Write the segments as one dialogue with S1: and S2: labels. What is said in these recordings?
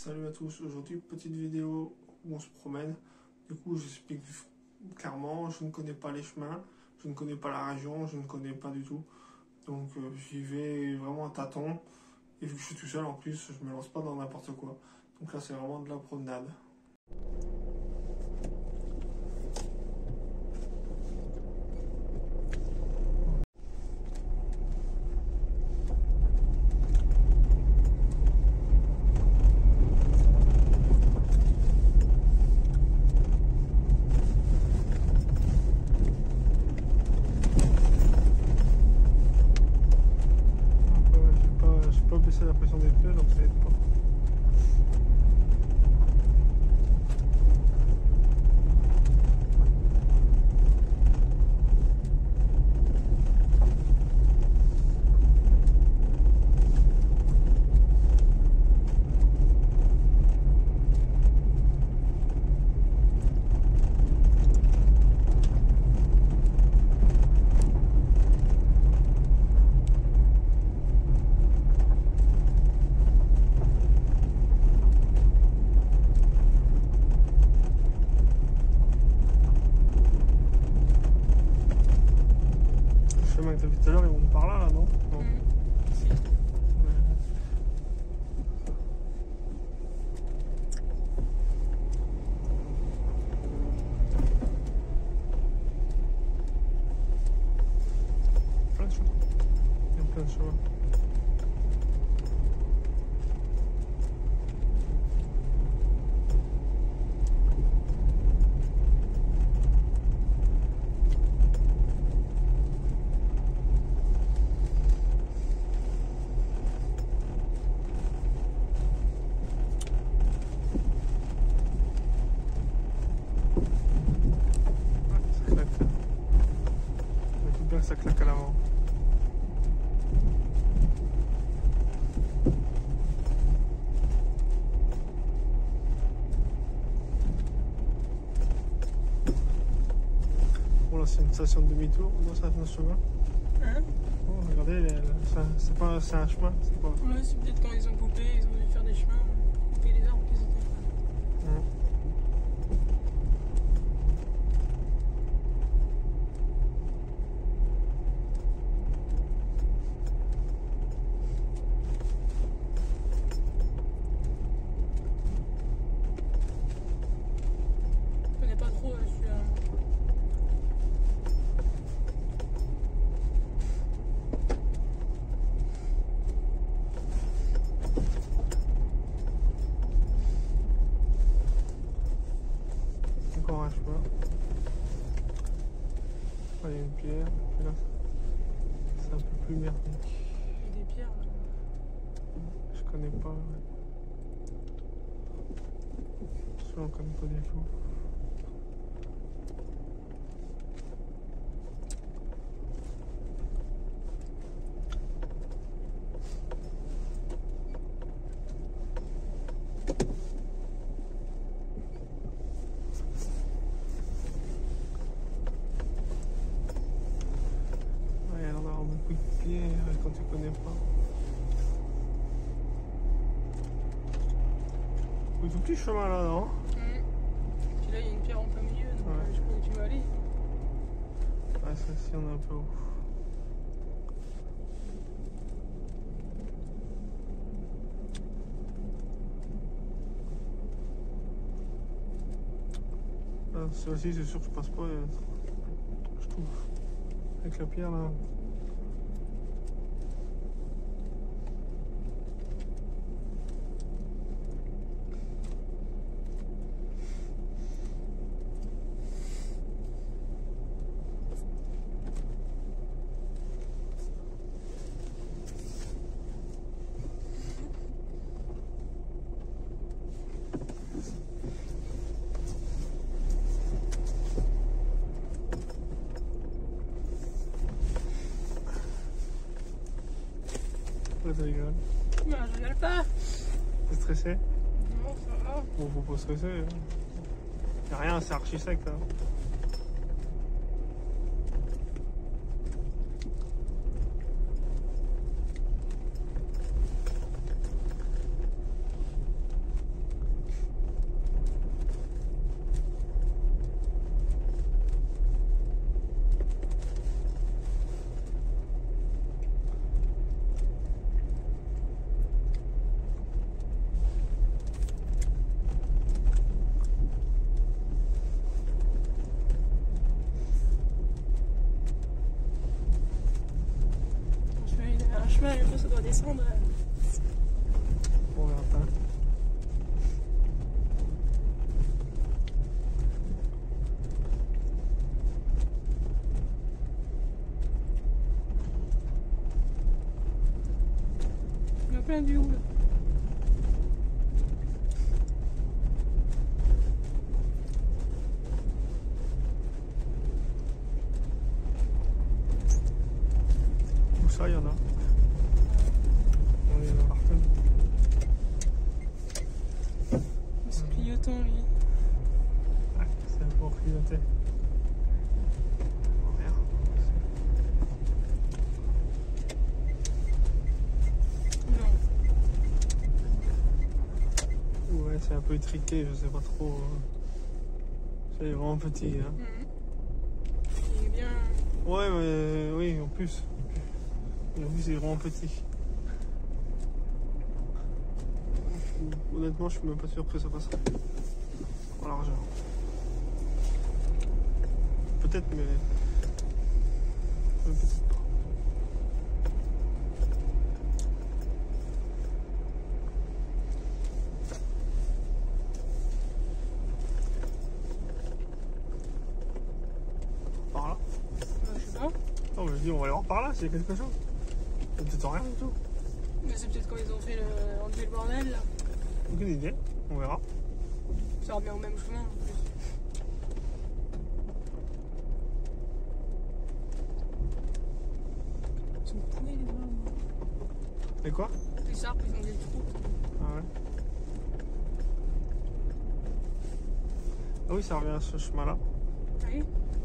S1: Salut à tous, aujourd'hui petite vidéo où on se promène. Du coup j'explique clairement, je ne connais pas les chemins, je ne connais pas la région, je ne connais pas du tout. Donc j'y vais vraiment à tâtons. Et vu que je suis tout seul en plus, je me lance pas dans n'importe quoi. Donc là c'est vraiment de la promenade. J'ai pas baissé la pression des pneus donc ça aide pas. Le chemin que t'as vu tout à l'heure, ils vont par là, non? Non.
S2: Si.
S1: Plein de chemins. Il y a plein de chemins. Ça claque à l'avant. Bon là c'est une station de demi-tour, non ça fait un chemin.
S2: Hein?
S1: Oh, regardez, c'est un chemin, c'est pas...
S2: Ouais, c'est peut-être quand ils ont coupé, ils ont dû faire des chemins pour couper les arbres qu'ils étaient.
S1: Ouais.
S2: Je connais pas trop celui-là.
S1: Encore un chemin. Là, il y a une pierre, et puis là c'est un peu plus merdique.
S2: Il y a des pierres là.
S1: Je connais pas. Ouais. Celui-là on connaît pas du tout. Ouais, il y a l'air d'avoir beaucoup de pierres quand tu connais pas. Oui, tout petit chemin là, non?
S2: Puis là, il y a une pierre en plein milieu, donc
S1: Ouais.
S2: je sais pas où tu vas aller.
S1: Ouais, ça ci on est un peu haut. Celui-ci c'est sûr que je passe pas, je trouve. Avec la pierre là. Là, ça rigole.
S2: Non, je rigole pas.
S1: T'es stressé?
S2: Non, ça va.
S1: Bon, faut pas stresser. Y'a rien, c'est archi sec là.
S2: chemin, un jour ça doit descendre.
S1: On verra pas.
S2: Il y a plein du houle.
S1: Où ça, il y en a? On est dans l'Arten.
S2: C'est clignotant lui.
S1: Ouais, c'est pour clignoter. Oh merde.
S2: Non.
S1: Ouais, c'est un peu étriqué, je sais pas trop. C'est vraiment petit. Hein.
S2: Il est bien.
S1: Ouais, mais oui, en plus. Et en plus, c'est vraiment petit. Honnêtement, je suis même pas sûr que ça passerait en largeur. Peut-être, mais peut-être pas. Par là?
S2: Je sais pas.
S1: Non, mais je dis, on va aller voir par là s'il y a quelque chose. Il y a peut-être rien du tout.
S2: Mais c'est peut-être quand ils ont fait enlever le bordel là.
S1: Aucune idée, on verra.
S2: Ça revient au même chemin en plus. Ils sont pourris les arbres.
S1: Et quoi?
S2: Les arbres ils ont des trous.
S1: Ah ouais. Ah oui, ça revient à ce chemin-là,
S2: Oui.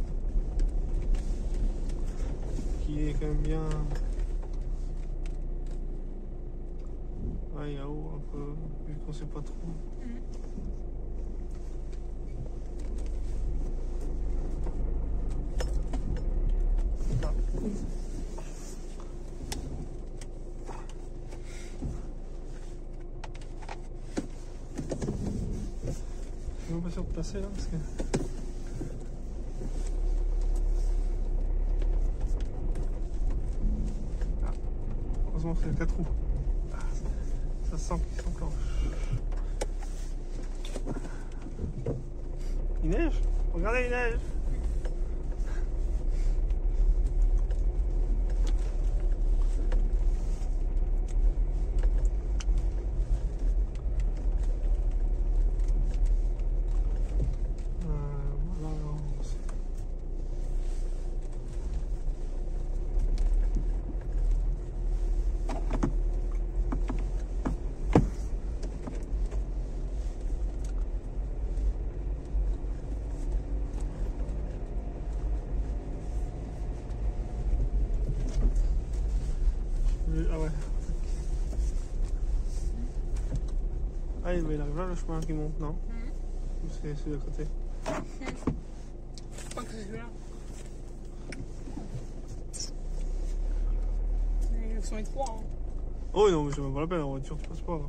S1: qui est quand même bien. Ouais, il y a haut un peu, vu qu'on sait pas trop. Ah. Je suis même pas sûr de passer là parce que. Ah. Heureusement que c'est le 4 roues. Ah, ça sent qu'il s'enclenche. Il neige? Regardez, il neige! Voilà, ah ouais. Ah, il arrive là le chemin qui monte, non? Ou c'est celui d'à côté?
S2: Je crois que c'est celui-là. Ils sont étroits. Hein.
S1: Oh non, mais c'est même pas la peine, en voiture tu passes pas.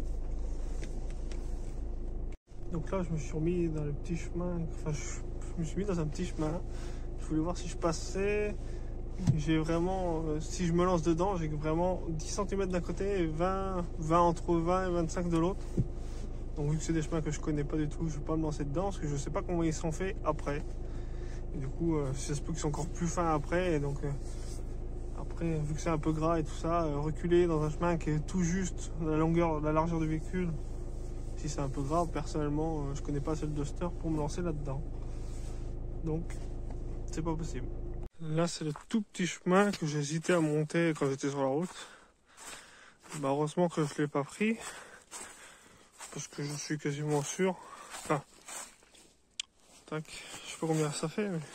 S1: Donc là, je me suis remis dans le petit chemin, enfin je me suis mis dans un petit chemin. Je voulais voir si je passais. J'ai vraiment, si je me lance dedans, j'ai vraiment 10 cm d'un côté et 20 entre 20 et 25 de l'autre. Donc vu que c'est des chemins que je connais pas du tout, je vais pas me lancer dedans parce que je sais pas comment ils sont faits après. Et du coup, ça se peut qu'ils sont encore plus fins après. Et donc après, vu que c'est un peu gras et tout ça, reculer dans un chemin qui est tout juste la longueur, la largeur du véhicule, si c'est un peu grave, personnellement, je connais pas assez le Duster pour me lancer là-dedans. Donc, c'est pas possible. Là, c'est le tout petit chemin que j'hésitais à monter quand j'étais sur la route. Bah, heureusement que je l'ai pas pris. Parce que je suis quasiment sûr. Enfin, tac, je sais pas combien ça fait, mais.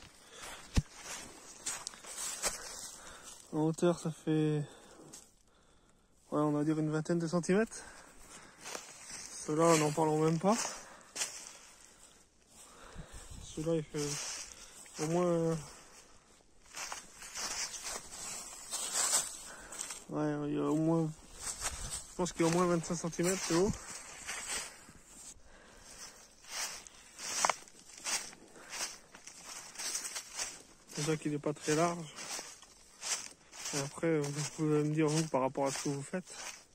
S1: En hauteur, ça fait. Ouais, on va dire une vingtaine de centimètres. Ceux-là, n'en parlons même pas. Celui-là, il fait au moins. Ouais, il y a au moins. Je pense qu'il y a au moins 25 cm de haut. Déjà qu'il n'est pas très large. Et après, vous pouvez me dire vous par rapport à ce que vous faites.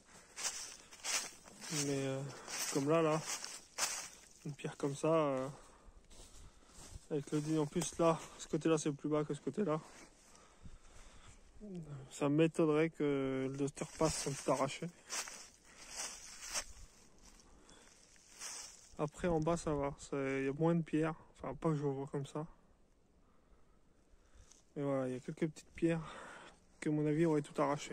S1: Mais comme là, une pierre comme ça, avec le dit en plus là, ce côté-là c'est plus bas que ce côté-là. Ça m'étonnerait que le duster passe sans tout arracher. Après en bas ça va, il y a moins de pierres, enfin pas que je vois comme ça. Mais voilà, il y a quelques petites pierres que à mon avis auraient tout arraché.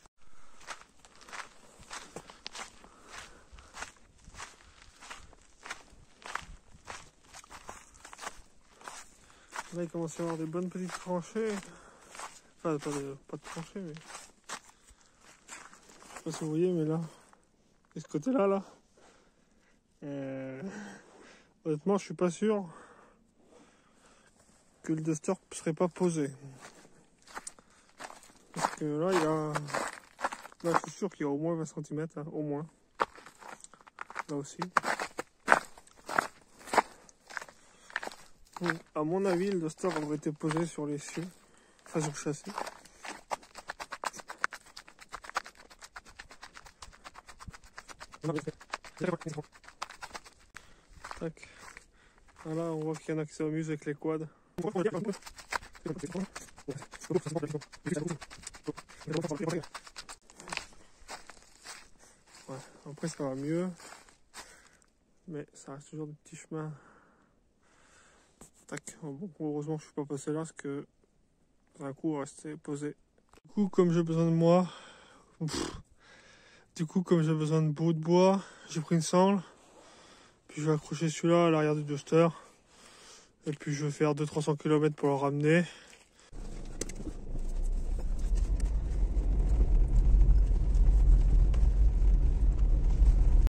S1: Là il commence à y avoir des bonnes petites tranchées. Enfin pas de tranchées mais... Je sais pas si vous voyez mais là. Et ce côté là. Honnêtement je suis pas sûr que le duster ne serait pas posé. Parce que là il a... Là je suis sûr qu'il y a au moins 20 cm, hein, au moins. Là aussi. Donc, à mon avis, le duster aurait été posé sur l'essieu, enfin sur le châssis. Tac. Voilà, on voit qu'il y en a qui s'amusent avec les quads. Ouais, après ça va mieux. Mais ça reste toujours des petits chemins. Tac. Bon, heureusement je suis pas passé là parce que d'un coup on va rester posé. Du coup comme j'ai besoin de moi, comme j'ai besoin de bout de bois, j'ai pris une sangle. Puis je vais accrocher celui-là à l'arrière du duster. Et puis je vais faire 200-300 km pour le ramener.